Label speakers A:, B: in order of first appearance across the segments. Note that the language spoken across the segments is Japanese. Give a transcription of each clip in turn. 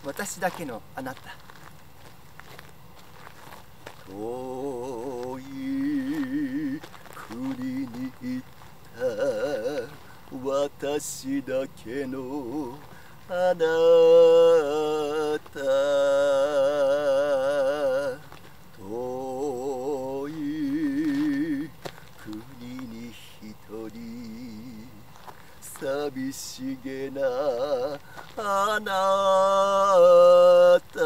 A: 私だけのあなた。
B: 遠い国に行った私だけのあなた。遠い国に一人寂しげなあなた。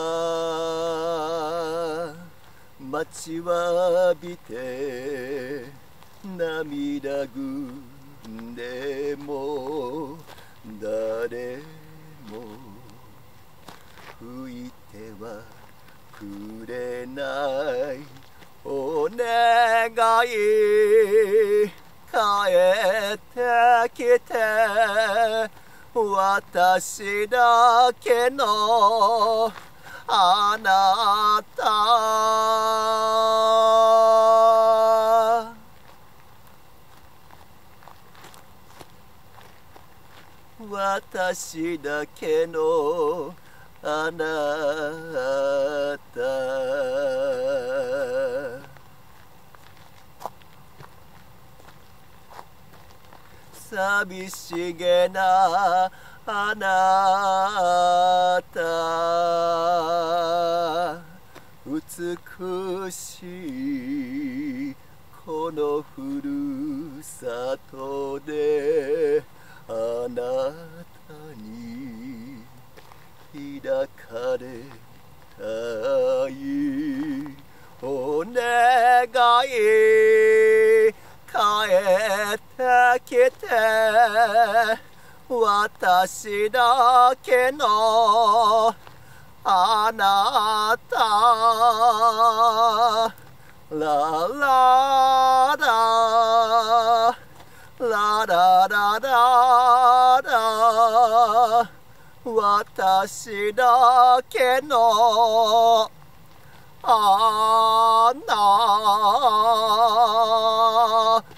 B: 待ちわびて涙ぐんでも誰も吹いてはくれない。お願い帰ってきて、私だけのあなた。私だけのあなた。寂しげなあなた。美しいこのふるさとであなたに抱かれたい。お願い帰ってきて、私だけのあなた。ララララララララ、私だけのあなた。